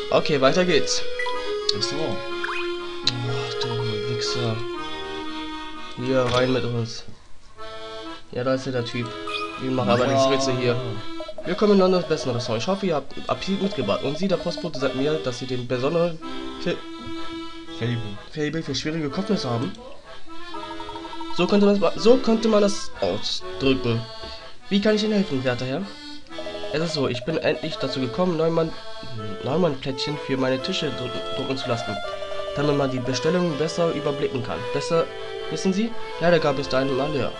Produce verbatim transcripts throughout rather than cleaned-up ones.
Okay, weiter geht's. Achso. Ach du Wichser. Hier, rein mit uns. Ja, da ist ja der Typ. Wir machen aber nichts Rätsel hier. Willkommen in Londons besten Restaurant. Ich hoffe, ihr habt Appetit mitgebracht. Und Sie, der Postbote, sagt mir, dass Sie den besonderen Fable. Fable für schwierige Kopfnüsse haben. So könnte man es, so könnte man das ausdrücken. Wie kann ich Ihnen helfen, werter Herr? Es ist so, ich bin endlich dazu gekommen, Neumann, Neumann-Plättchen für meine Tische drucken, drucken zu lassen, damit man die Bestellungen besser überblicken kann. Besser, wissen Sie? Leider gab es da einen Malheur.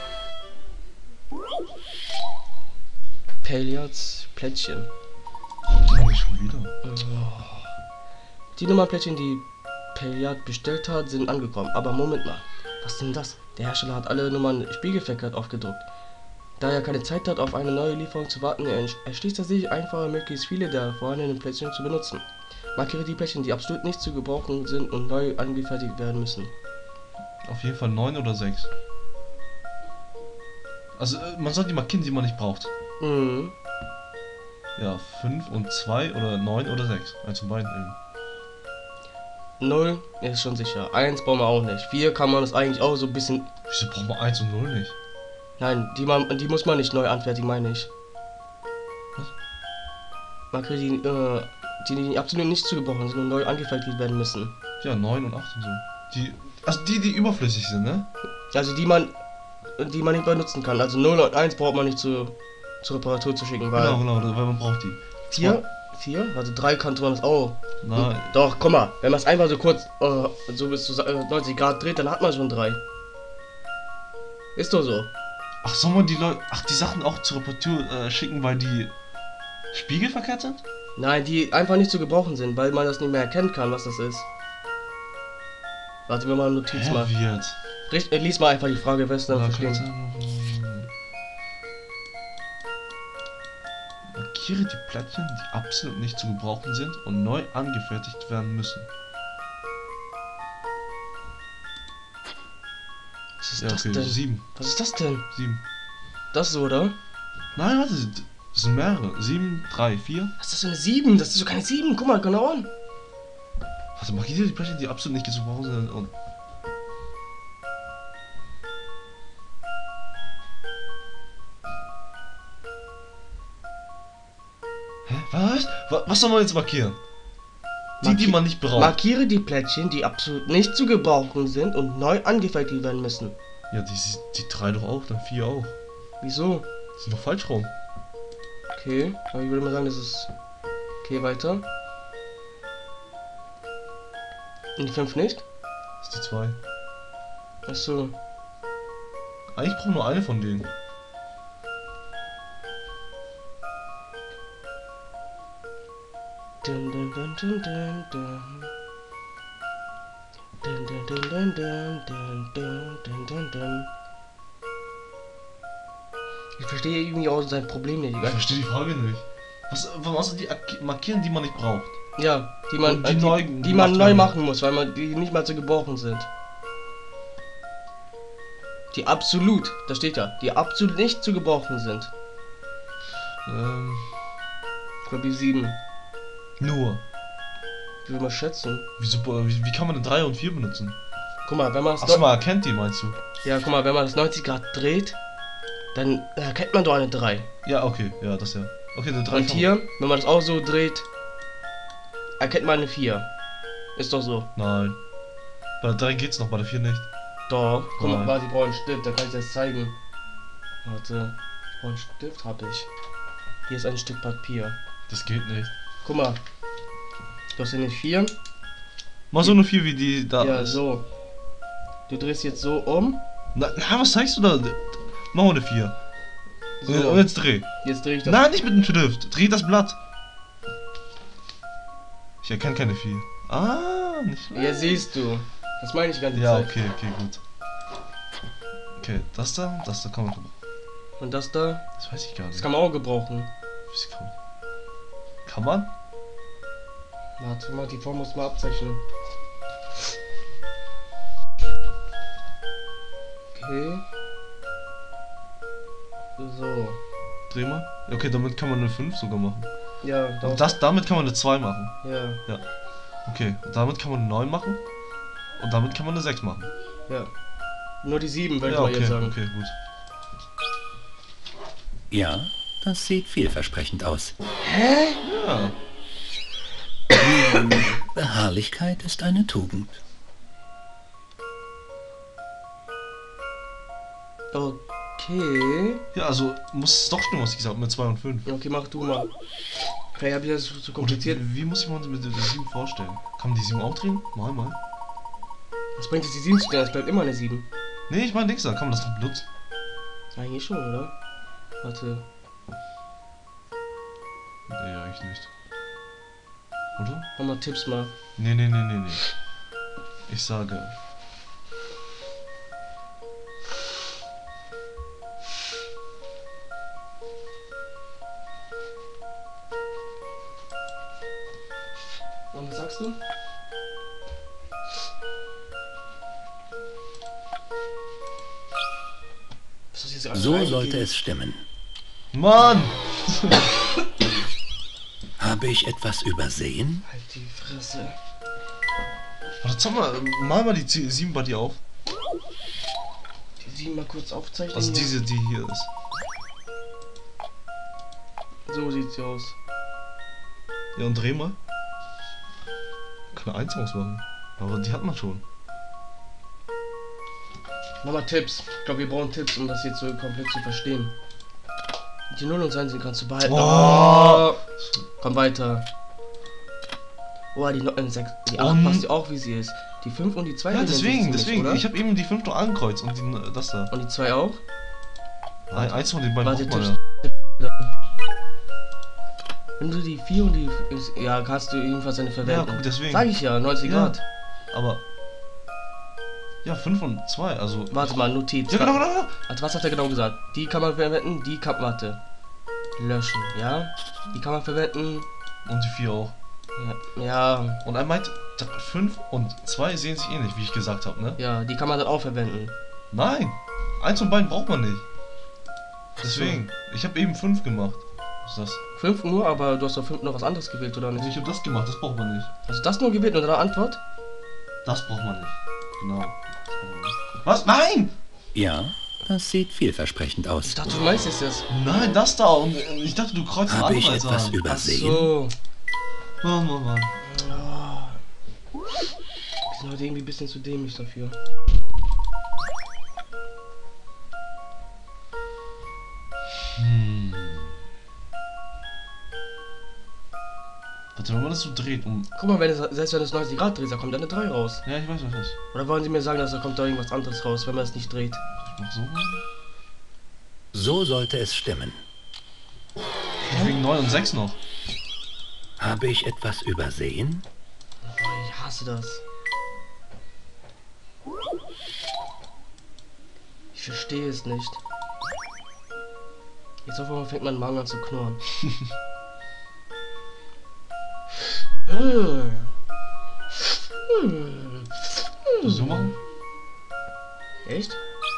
Paliards Plättchen. Oh, schon wieder. Die Nummernplättchen, die Paliard bestellt hat, sind angekommen. Aber Moment mal, was ist denn das? Der Hersteller hat alle Nummern spiegelverkehrt aufgedruckt. Da er keine Zeit hat, auf eine neue Lieferung zu warten, erschließt er sich einfach, möglichst viele der vorhandenen Plättchen zu benutzen. Markiere die Plättchen, die absolut nicht zu gebrauchen sind und neu angefertigt werden müssen. Auf jeden Fall neun oder sechs. Also äh, man soll die markieren, die man nicht braucht. Mhm. Ja, fünf und zwei oder neun oder sechs. Also beiden eben. null ist schon sicher. eins brauchen wir auch nicht. vier kann man es eigentlich auch so ein bisschen... Wieso braucht man eins und null nicht? Nein, die, man, die muss man nicht neu anfertigen, meine ich. Was? Markiere die, äh, die, die absolut nicht zu gebrauchen sind und neu angefertigt werden müssen. Ja, neun und acht und so. Die, also die, die überflüssig sind, ne? Also die man, die man nicht benutzen kann. Also null und eins braucht man nicht zu, zur Reparatur zu schicken, weil... Genau, genau, weil man braucht die. vier, vier, also drei kannte man das auch. Nein. Doch, guck mal, wenn man es einfach so kurz, äh, so bis zu äh, neunzig Grad dreht, dann hat man schon drei. Ist doch so. Ach, soll man die Leute, ach, die Sachen auch zur Reparatur äh, schicken, weil die spiegelverkehrt sind? Nein, die einfach nicht zu gebrauchen sind, weil man das nicht mehr erkennen kann, was das ist. Warte mir mal eine Notiz Hä, mal. wie jetzt? Richt, äh, lies mal einfach die Frage, wirst du dann verstehen. Markiere die Plättchen, die absolut nicht zu gebrauchen sind und neu angefertigt werden müssen. Was ist Ja, das okay, denn? sieben. Was ist das denn? Sieben. Das so, oder? Nein, warte, das sind mehrere. Sieben, drei, vier. Was ist das für eine sieben? Das ist doch keine sieben. Guck mal, genau an. Also markiere die Plättchen, die absolut nicht zu gebrauchen sind und... Hä? Was? Wa- Was soll man jetzt markieren? Die, die Marki- man nicht braucht. Markiere die Plättchen, die absolut nicht zu gebrauchen sind und neu angefertigt werden müssen. Ja, die, die drei doch auch, dann vier auch. Wieso? Die sind doch falsch rum. Okay, aber ich würde mal sagen, das ist... Okay, weiter. Und die fünf nicht? Das ist die zwei. Achso. Eigentlich brauche nur eine von denen. Dun, dun, dun, dun, dun, dun. Dun, dun, dun, dun, dun, dun, dun, dun, dun, dun. Ich verstehe irgendwie auch sein Problem nicht. Ich verstehe die Frage nicht. Was, was die markieren, die man nicht braucht? Ja, die man, Und die äh, die, neu die gemacht man neu werden. machen muss, weil man die nicht mal zu gebrauchen sind. Die absolut, da steht ja, die absolut nicht zu gebrauchen sind. Ähm, Ich glaube die sieben. nur. Ich würde mal schätzen. Wieso, wie, wie kann man denn drei und vier benutzen? Guck mal, wenn man das Achso, neu- man erkennt die, meinst du? ja, guck mal, wenn man das neunzig Grad dreht, dann erkennt man doch eine drei. Ja, okay, ja, das ja. Okay, dann drei. Und kann hier, wenn man das auch so dreht, erkennt man eine vier. Ist doch so. man. Nein. Bei der drei geht's noch, bei der vier nicht. Doch, guck mal, Nein. warte, ich brauche einen Stift, da kann ich das zeigen. Warte, ich brauche einen Stift, habe ich. Hier ist ein Stück Papier. Das geht nicht. Guck mal. Du hast hier eine vier. Mach so eine vier wie die da. Ja, ist. so. Du drehst jetzt so um. Na, na, was zeigst du da? Mach mal eine vier. So. Und jetzt dreh. Jetzt drehe ich das. Nein, nicht mit dem Stift. Dreh das Blatt. Ich erkenne keine vier. Ah, nicht schlecht. Ja, siehst du. Das meine ich die ganze Ja, Zeit. okay, okay, gut. Okay, das da, das da kann man gebrauchen. Und das da, Das weiß ich gar das nicht. kann man auch gebrauchen. Das kann, kann man? Warte mal, die Form muss mal abzeichnen. Okay. So. Dreh mal. Okay, damit kann man eine fünf sogar machen. Ja, doch. Und das, damit kann man eine zwei machen. Ja, Ja. Okay, und damit kann man eine neun machen. Und damit kann man eine sechs machen. ja. Nur die sieben, würde Ja, ich mal okay, jetzt sagen. okay, gut. Ja, das sieht vielversprechend aus. Hä? Ja. Beharrlichkeit ist eine Tugend. Okay. Ja, also muss es doch stimmen, was ich gesagt habe, mit zwei und fünf. Ja, okay, mach du mal. Vielleicht hab ich das zu, zu kompliziert. Wie muss ich mir mit der sieben vorstellen? Kann man die sieben auch drehen? Mal, mal. Was bringt jetzt die sieben zu stellen? Es bleibt immer eine sieben. Nee, ich meine nichts, da kann man das doch benutzen. Eigentlich schon, oder? Warte. Nee, eigentlich nicht. Oder? Mach mal Tipps mal. Nee, nee, nee, nee, nee. Ich sage. Und was sagst du? Was ist jetzt So eingegeben? sollte es stimmen. Mann! Habe ich etwas übersehen? Halt die Fresse. Warte, zeig mal, mal mal die sieben bei dir auf. Die sieben mal kurz aufzeichnen. Also hier. diese, die hier ist. So sieht sie aus. Ja, und dreh mal. Kann eine eins ausmachen. Aber die hat man schon. Mach mal Tipps. Ich glaube, wir brauchen Tipps, um das jetzt so komplett zu verstehen. Die null und eins kannst du behalten. Oh. Oh. Komm weiter. Oh, die neun, sechs, die acht Und- passt ja auch, wie sie ist. Die fünf und die zwei. Ja, ähneln sich deswegen, ziemlich, deswegen. oder? Ich habe eben die fünf noch angekreuzt und die, das da. Und die zwei auch? Ein, eins von den beiden Warte, braucht man Tipps. ja. Wenn du die vier und die... Ja, kannst du jedenfalls eine Ja, verwenden. guck, deswegen. Sag ich ja, neunzig Ja. Grad. Aber. Ja, fünf und zwei, also. Warte mal, Notiz. Ja, genau, genau, genau. Also, was hat er genau gesagt? Die kann man verwenden, die kann... Warte. Löschen, ja? Die kann man verwenden... Und die vier auch. Ja, ja, Und er meint, fünf und zwei sehen sich ähnlich, wie ich gesagt habe, ne? ja, die kann man dann auch verwenden. Nein! Eins und beiden braucht man nicht. Deswegen. Ich habe eben fünf gemacht. Was ist das? fünf nur, aber du hast doch fünf noch was anderes gewählt, oder Nee, nicht? ich habe das gemacht, das braucht man nicht. Hast du das nur gewählt und eine Antwort? Das braucht man nicht. Genau. Das braucht man nicht. Was? Nein! Ja, das sieht vielversprechend Ich aus. dachte, du meinst jetzt das. Nein, das da. Und äh, ich dachte, du kreuzt Habe ich anderes etwas an. Ach übersehen? so. Mann, Mann, Mann. Oh. Die sind heute irgendwie ein bisschen zu dämlich dafür. Hm. Warte, wenn man das so dreht, um. Guck mal, wenn es, selbst wenn es neunzig Grad dreht, da kommt eine drei raus. Ja, ich weiß, was das ist. Oder wollen Sie mir sagen, dass da kommt da irgendwas anderes raus, wenn man es nicht dreht? Ich mach so. So sollte es stimmen. Wegen neun und sechs noch. Habe ich etwas übersehen? Oh, ich hasse das. Ich verstehe es nicht. Jetzt auf einmal fängt mein Magen an zu knurren. Hm. Hm. So machen? Echt?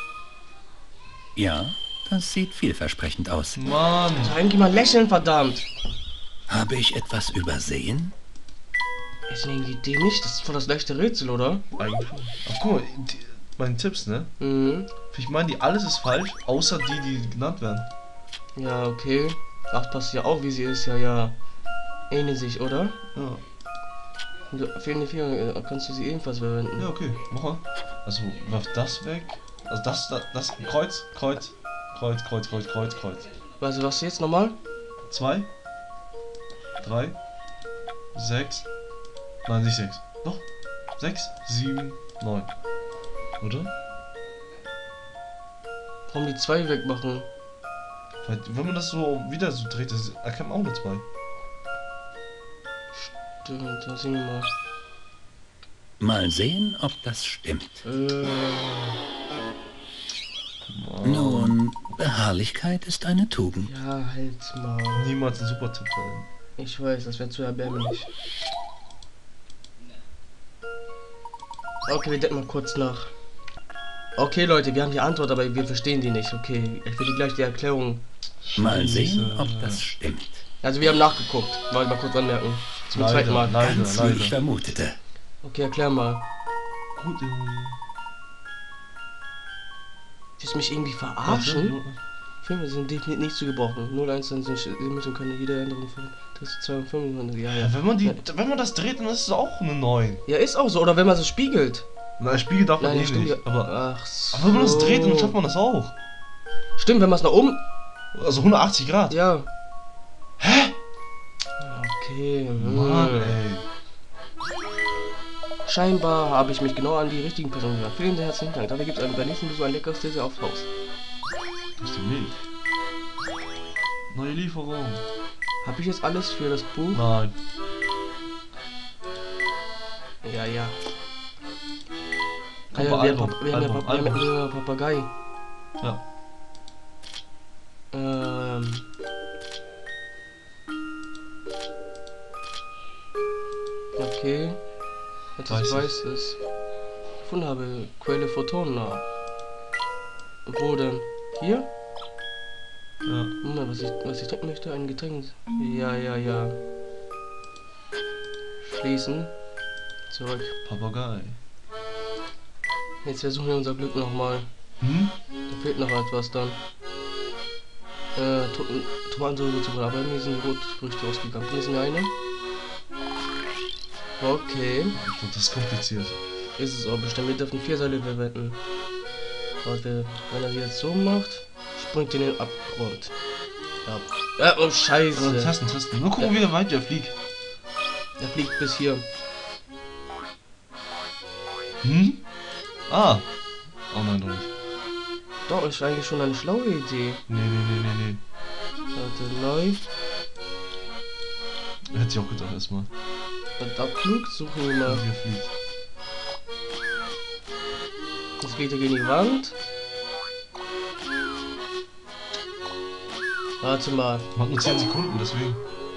Ja, das sieht vielversprechend aus. Mann! Also eigentlich mal lächeln, verdammt! Habe ich etwas übersehen? Ist denn irgendwie dämlich? Das ist voll das leichte Rätsel, oder? Eigentlich schon. Ach, guck mal, die, meine Tipps, ne? Mhm. Ich meine, die alles ist falsch, außer die, die genannt werden. Ja, okay. acht passt ja auch, wie sie ist, ja, ja. Ähneln sich, oder? Ja. Und du- fehlende vier äh, kannst du sie ebenfalls verwenden. Ja, okay, mach mal. Also, wirf das weg. Also, das, das, das, Kreuz, Kreuz, Kreuz, Kreuz, Kreuz, Kreuz, Kreuz. Weißt du, was jetzt nochmal? Zwei, drei, sechs, nein, nicht sechs. Doch, sechs, sieben, neun. Oder? Warum die zwei wegmachen? Weil, wenn man das so wieder so dreht, das erkennt man auch eine zwei. Stimmt, da sehen wir mal. Mal sehen, ob das stimmt. Äh, Nun, Beharrlichkeit ist eine Tugend. ja, halt mal. Niemals ein super Tipp sein. Ich weiß, das wäre zu erbärmlich. Okay, wir denken mal kurz nach. Okay, Leute, wir haben die Antwort, aber wir verstehen die nicht. Okay, ich will dir gleich die Erklärung. Mal sehen, Scheiße. ob das stimmt. Also wir haben nachgeguckt. Wollte mal kurz anmerken. Zum Leider, zweiten Mal. leider, Ganz wie ich leider. vermutete. Okay, erklär mal. Gut, Junge. Willst du mich irgendwie verarschen? Warte, Filme sind definitiv nicht zu gebrauchen. null eins sind sie müssen können jede Änderung von zwei und fünf. Ja, Ja, ja. wenn man die, wenn man das dreht, dann ist es auch eine neun. Ja, ist auch so. Oder wenn man so spiegelt. Na, Spiegel darf man Nein, eh stimmt nicht. ja. Aber, Ach so. aber wenn man das dreht, dann schafft man das auch. Stimmt, wenn man es nach oben. Also hundertachtzig Grad. Ja. Hä? Okay. hm. Mann, ey. Scheinbar habe ich mich genau an die richtigen Personen gebracht. Vielen herzlichen Dank. Dafür gibt es beim nächsten Besuch ein leckeres Dessert aufs Haus. Das ist der Weg. Neue Lieferung. Habe ich jetzt alles für das Buch? Nein. Ja, ja. Ah, Komm, ja, bei wir, Album, haben, wir, haben ja Album, Pap- wir, haben ja- Album. wir haben ja Papagei. Ja. Ähm. Okay. Jetzt Weiß ich ich. weiß es. Gefunden habe. Quelle Photona. Wo denn? Hier? Ja. Moment, was ich, was ich trinken möchte? Ein Getränk. Ja, ja, ja. Schließen. Zurück. Papagei. Jetzt versuchen wir unser Glück nochmal. Hm? Da fehlt noch etwas dann. Äh, To- Tomatensoße zu aber mir sind die Rotfrüchte ausgegangen. Hier ist mir eine. Okay. Ich glaube, das ist kompliziert. Ist es auch bestimmt. Wir dürfen vier Seile verwenden. Und wir, wenn er die jetzt so macht, springt in den Abgrund. Ab. Ja, oh Also, Scheiße. testen, testen. Nur gucken, wie weit der fliegt. Er fliegt bis hier. Hm? Ah. Oh nein, doch nicht. Doch, ist eigentlich schon eine schlaue Idee. Nee, nee, nee, nee, nee. Warte, neu. Hätte ich auch gedacht erstmal. Und Abflug suchen wir Wie mal. er fliegt. Jetzt fliegt er gegen die Wand. Warte mal. Man hat nur zehn Sekunden, deswegen.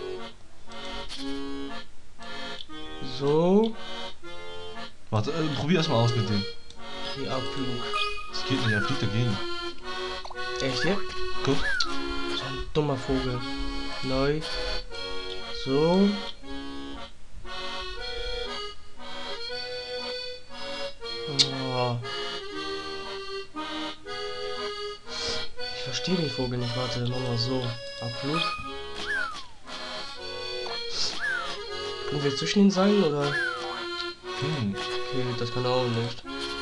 So. Warte, äh, probier erstmal aus mit dem. Die Abflug. Das geht nicht, er fliegt dagegen. Echt jetzt? Guck. So ein dummer Vogel. Neu. So. Oh. Ich verstehe den Vogel nicht. Warte, nochmal so. Abflug. Können wir zwischen den Seilen oder? Hm. Okay, das kann er auch nicht.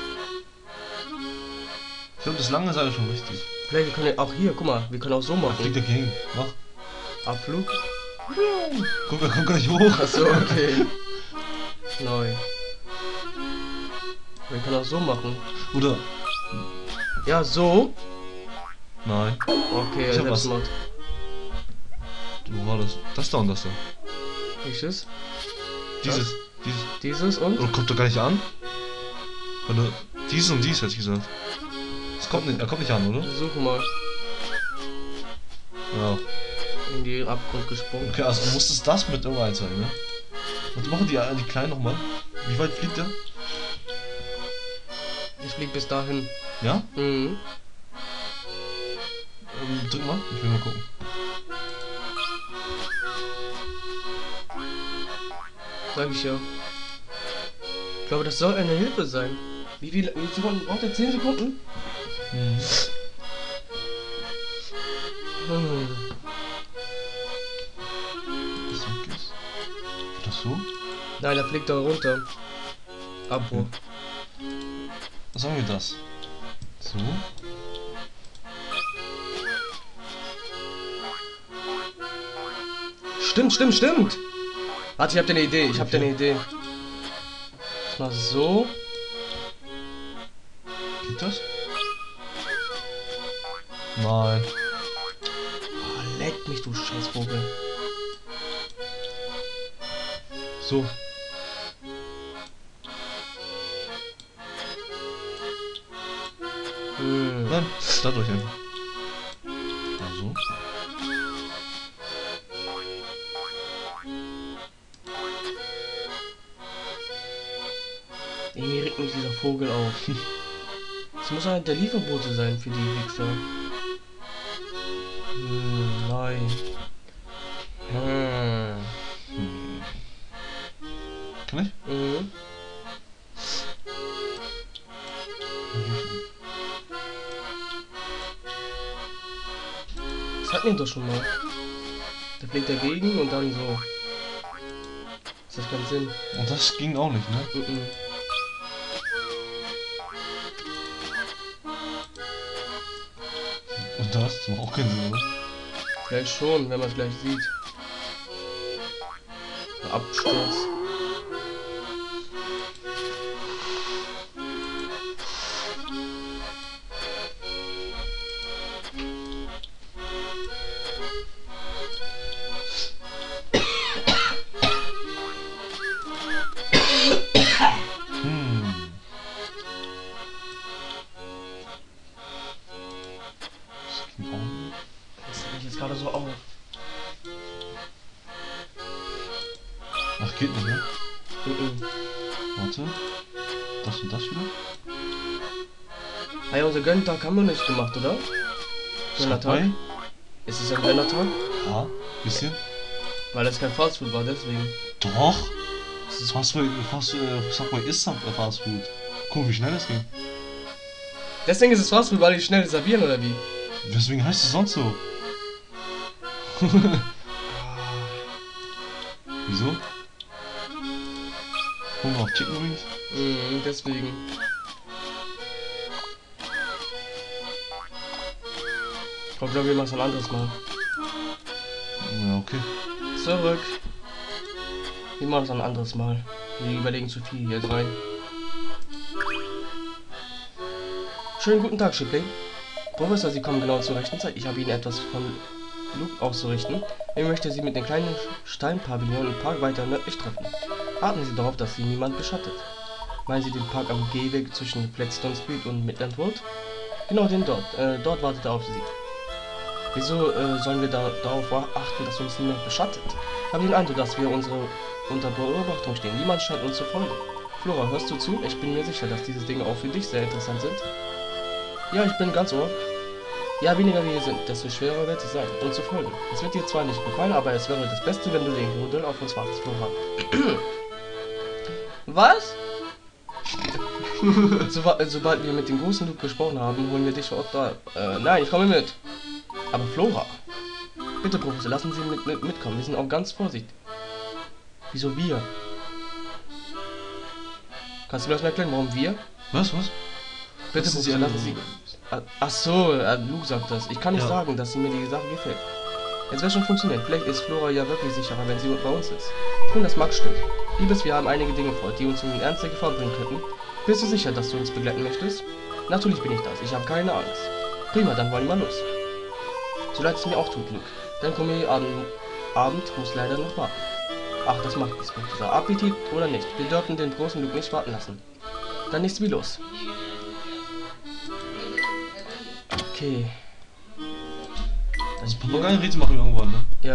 Ich glaube, das lange Seil ist schon richtig. Vielleicht wir können auch hier, guck mal, wir können auch so Er fliegt machen. dagegen. Mach. Abflug. Guck, er kommt gleich hoch. Achso, okay. Neu. Wir können auch so machen. Oder? Ja, so. Nein. Okay, Ich hab was. Selbstmord. Wo war das? Das da und das da. Welches? Dieses. Dieses. Dieses und? Oh, kommt doch gar nicht an. Oder dieses und dies, hätte ich gesagt. Das kommt nicht, er kommt nicht an, oder? Wir suchen mal. Ja. In die Abgrund gesprungen. Okay, also muss es das mit irgendeinem sein, ne? Und machen die, die kleinen nochmal. Wie weit fliegt der? Ich flieg bis dahin. Ja? Mhm. Ähm, drück mal. Ich will mal gucken. Sag ich ja. Ich glaube, das soll eine Hilfe sein. Wie viele wie Sekunden braucht er? zehn Sekunden? Mhm. Hm. Das weg ist. Das so? Nein, da fliegt er runter. Abbruch. Sagen wir das. So. Stimmt, stimmt, stimmt. Warte, ich hab dir eine Idee. Ich hab dir eine Idee. Jetzt mal so. Geht das? Nein. Oh, leck mich, du Scheißvogel. So. Hm. Nein, dadurch einfach. Also. Irgendwie regt mich dieser Vogel auf. Das muss halt der Lieferbote sein für die Wichser. Hm, nein. Kann ich? Mhm. Das hatten wir doch schon mal. Der fliegt dagegen und dann so. Das hat keinen Sinn. Und das ging auch nicht, ne? Mhm. Und das macht auch keinen Sinn, oder? Vielleicht schon, wenn man es gleich sieht. Absturz. Hm. Das ging auch nicht. Das regt mich jetzt gerade so auf. Ach, geht nicht, ne? Mhm. Warte. Das und das wieder? Ah ja, unser Gönnertag haben wir nicht gemacht, oder? Gönnertag? Subway? Ist es ein Gönnertag? Ja, bisschen. Weil es kein Fastfood war, deswegen. Doch! Das ist Fastfood, Fast, äh, Subway ist Sub- äh, Fastfood. Guck, wie schnell das ging. Deswegen ist es Fastfood, weil die schnell servieren, oder wie? Weswegen heißt es sonst so? Wieso? Hunger auf Chicken Wings? Mhm, deswegen. Ich glaube, wir machen es ein anderes Mal. Ja, okay. Zurück. Wir machen es ein anderes Mal. Wir überlegen zu viel hier rein. Schönen guten Tag, Shipley. Professor, Sie kommen genau zur rechten Zeit. Ich habe Ihnen etwas von Luke auszurichten. Ich möchte Sie mit dem kleinen Steinpavillon im Park weiter nördlich treffen. Achten Sie darauf, dass Sie niemand beschattet. Meinen Sie den Park am Gehweg zwischen Flatstone Street und Midland Road? Genau den dort. Äh, dort wartet er auf Sie. Wieso äh, sollen wir da, darauf achten, dass uns niemand beschattet? Ich habe den Eindruck, dass wir unsere unter Beobachtung stehen. Niemand scheint uns zu folgen. Flora, hörst du zu? Ich bin mir sicher, dass diese Dinge auch für dich sehr interessant sind. Ja, ich bin ganz ohr. Ja, weniger wir hier sind, desto schwerer wird es sein, uns zu folgen. Es wird dir zwar nicht gefallen, aber es wäre das Beste, wenn du den Modell auf uns wartest, Flora. Was? so, sobald wir mit dem großen Luke gesprochen haben, holen wir dich vor Ort da. Äh, nein, ich komme mit. Aber Flora. Bitte, Professor, lassen Sie mit, mit, mitkommen. Wir sind auch ganz vorsichtig. Wieso wir? Kannst du mir das mal erklären, warum wir? Was, was? Bitte, Das ist Professor, die lassen Sie... Ah, ach so, äh, Luke sagt das. Ich kann nicht Ja. sagen, dass mir die Sache gefällt. Es wird schon funktionieren. Vielleicht ist Flora ja wirklich sicherer, wenn sie bei uns ist. Nun, das mag stimmen. Liebes, wir haben einige Dinge vor, die uns in ernste Gefahr bringen könnten. Bist du sicher, dass du uns begleiten möchtest? Natürlich bin ich das. Ich habe keine Angst. Prima, dann wollen wir mal los. So leid es mir auch tut, Luke. Dein Kombi Abend, Abend muss leider noch warten. Ach, das macht nichts, Professor. Appetit oder nicht. Wir dürfen den großen Luke nicht warten lassen. Dann nichts wie los. Okay. Das Papageienrätsel machen wir irgendwann, ne? Ja,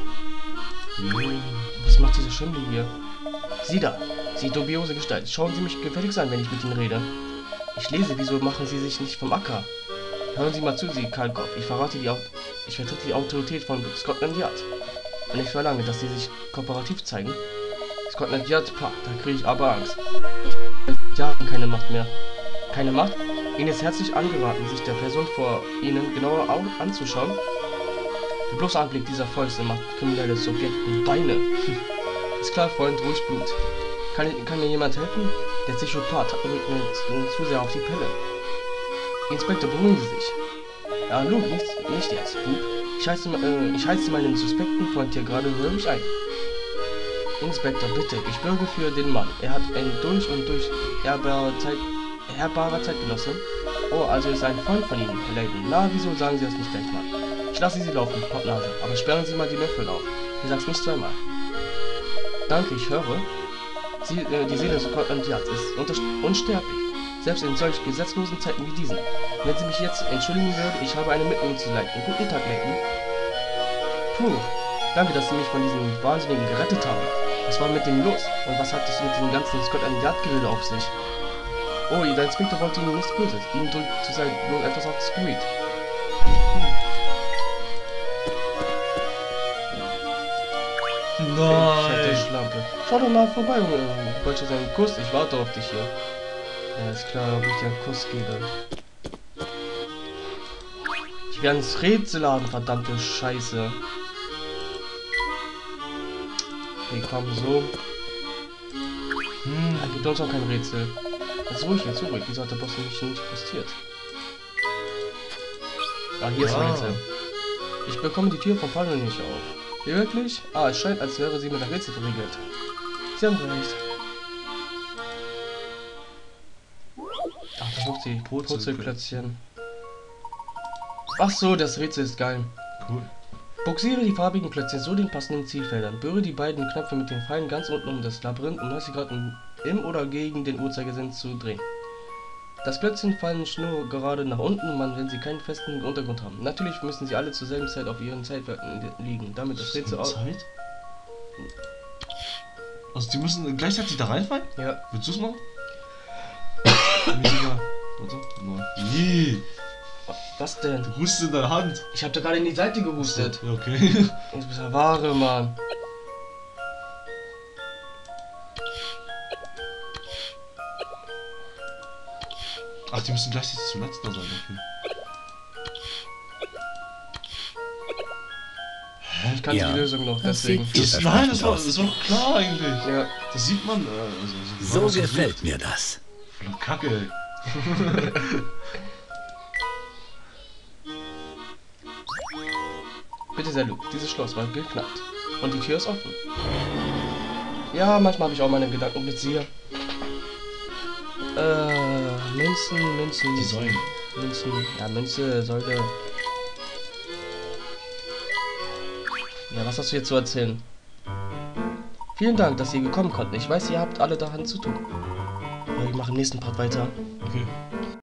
was macht dieser Schimmel hier? Sie da, Sie dubiose Gestalt. Schauen Sie mich gefälligst an, wenn ich mit Ihnen rede. Ich lese, wieso machen Sie sich nicht vom Acker? Hören Sie mal zu, Sie Kalkopf. Ich verrate die, Au ich vertrete die Autorität von Scotland Yard. Und ich verlange, dass Sie sich kooperativ zeigen. Scotland Yard, pah, da kriege ich aber Angst. Ich habe keine Macht mehr. Keine Macht? Ihnen ist herzlich angeraten, sich der Person vor Ihnen genauer anzuschauen. Der bloße Anblick dieser Fäuste macht kriminelles Subjekten Beine. Ist klar, Freund, ruhig Blut. Kann, kann mir jemand helfen? Der Psychopath rückt mir zu sehr auf die Pelle. Inspektor, beruhigen Sie sich. Ja, Luke, nicht, nicht jetzt, Bub. Ich heiße, äh, ich heiße meinen suspekten Freund hier gerade hörig ein. Inspektor, bitte, ich bürge für den Mann. Er hat ein durch und durch ehrbarer Zeit, ehrbarer Zeitgenosse. Oh, also ist er ein Freund von Ihnen, Herr Layton. Na, wieso sagen Sie das nicht gleich mal? Ich lasse Sie laufen, Pottnase, aber sperren Sie mal die Löffel auf. Ich sag's nicht zweimal. Danke, ich höre. Sie, äh, die Seele des Scotland Yard ist unsterblich, selbst in solch gesetzlosen Zeiten wie diesen. Wenn Sie mich jetzt entschuldigen würden, ich habe eine Mitteilung zu leiten. Guten Tag, Layton. Puh, danke, dass Sie mich von diesem Wahnsinnigen gerettet haben. Was war mit dem los? Und was hat es mit dem ganzen Scotland Yard Gerede auf sich? Oh, der Inspektor wollte Ihnen nichts Böses. Ihnen drückt zu sein nur etwas aufs Gemüt. Hm. Fette Nein! Schlampe. Schau doch mal vorbei, Junge. Ich wollte sagen, Kuss, ich warte auf dich hier. Ja, ist klar, ob ich dir einen Kuss gebe. Ich werde ins Rätsel haben, verdammte Scheiße. Okay, komm, so. Hm. Da gibt uns auch kein Rätsel. Jetzt ruhig, jetzt ruhig. Wieso hat der Boss mich nicht frustriert? Ah, hier ist ein Ah. Rätsel. Ich bekomme die Tür vom Fallen nicht auf. Wirklich? Ah, es scheint, als wäre sie mit der Rätsel verriegelt. Sie haben recht. Ach, da guckt sie. Purzelklötzchen. Ach so, das Rätsel ist geil. Cool. Buxiere die farbigen Klötzchen so den passenden Zielfeldern. Berühre die beiden Knöpfe mit den Pfeilen ganz unten um das Labyrinth, um neunzig Grad im, im oder gegen den Uhrzeigersinn zu drehen. Das Klötzchen fallen nur gerade nach unten, man, wenn sie keinen festen Untergrund haben. Natürlich müssen sie alle zur selben Zeit auf ihren Zeitwerten liegen, damit das Rätsel auch... Zeit? Also die müssen gleichzeitig da reinfallen? Ja. Willst du's machen? Mega. Warte. Nein. Nee. Was denn? Du hustest in deiner Hand. Ich hab da gerade in die Seite gehustet. Ja, okay. Das ist ja wahre, Mann. Ach, die müssen gleichzeitig zuletzt da sein, okay. Ich kannte Ja, die Lösung noch, das deswegen. sieht Das, Ja, nein, das war, aus. das war doch klar eigentlich. Ja. Das sieht man. Äh, also, So was gefällt versucht. mir das. Voll Kacke, ey. Bitte sehr, Luke, dieses Schloss war geknackt. Und die Tür ist offen. Ja, manchmal habe ich auch meine Gedanken mit dir. Äh, Münzen, Münzen. Die Säulen. Münzen, ja, Münze, Säule. Ja, was hast du jetzt zu erzählen? Vielen Dank, dass ihr gekommen konnten. Ich weiß, ihr habt alle daran zu tun. Ja, ich mache im nächsten Part weiter. Okay.